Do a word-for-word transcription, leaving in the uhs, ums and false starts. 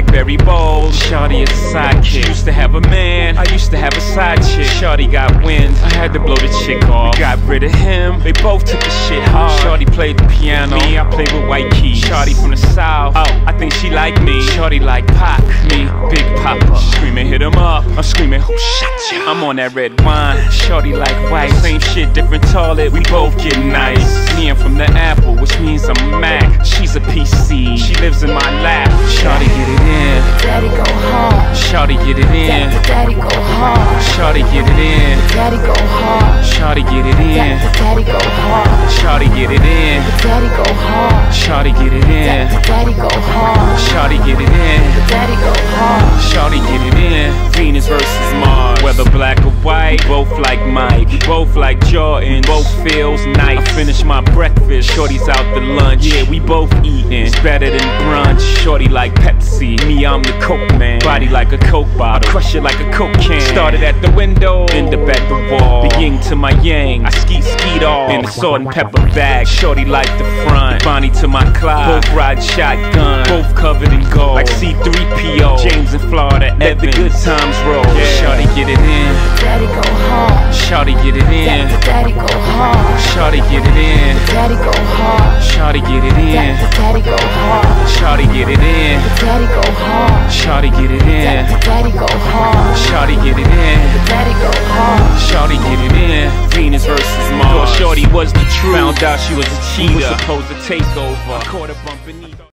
very bold. Shawty is a sidekick. She used to have a man, I used to have a side chick. Shawty got wind, I had to blow the chick off. We got rid of him, they both took the shit hard. Shawty played the piano, me, I played with white keys. Shawty from the south, oh, I think she like me. Shawty like Pac, me, Big Papa. Screaming, hit him up, I'm screaming, who shot ya? I'm on that red wine, Shawty like white. Same shit, different toilet, we both get nice. Me, I'm from the Apple, which means I'm Mac. She's a P C, she lives in my lap. Shawty get it in, Daddy go hard. Shawty get it in, Daddy go hard. Shawty get it in, Daddy go hard. Shawty get it in, Daddy go hard. Shawty get it in, Daddy go hard. Shawty get it in, Daddy go hard. Shawty get it in, Daddy go hard. Shawty get it in. Venus versus Mars, whether black or white, both like Mike, both like Jordan, both feels nice. I finish my breakfast, Shorty's out to lunch. Yeah, we both eating, it's better than brunch. Shorty like Pepsi, me I'm the Coke man. Body like a Coke bottle, I crush it like a Coke can. Started at the window, end up at the wall. The yin to my yang, I skeet skeet off in the salt and pepper bag. Shorty like the front, Bonnie to my Clyde. Both ride shotgun, both covered in gold, like C three P O. James in Florida, let the good times roll. Yeah. Shawty get it in, Daddy go hard. Shawty get it in, Daddy go hard. Shawty get it in, Daddy go hard. Shawty get it in, Daddy go hard. Shawty get it in, Daddy go hard. Shawty get it in, Daddy go hard. Shawty get it in, Daddy go hard. Shawty get it in. Venus versus Mars. Thought Shorty was the truth, found out she was a cheater. Was supposed to take over, I caught her bumping.